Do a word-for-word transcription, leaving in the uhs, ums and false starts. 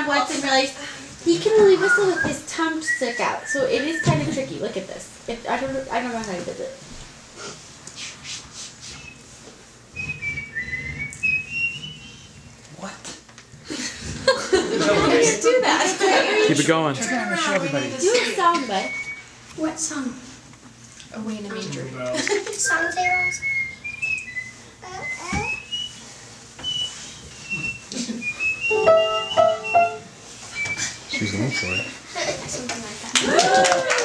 once and realized he can only whistle with his tongue stick out, so it is kind of tricky. Look at this. If, I don't know. I don't know how he does it. What? How do you do that? Keep it going. Turn around and show everybody. Do a song, bud. What song? Away in a manger. Song zeros? She's going for it. Something like that.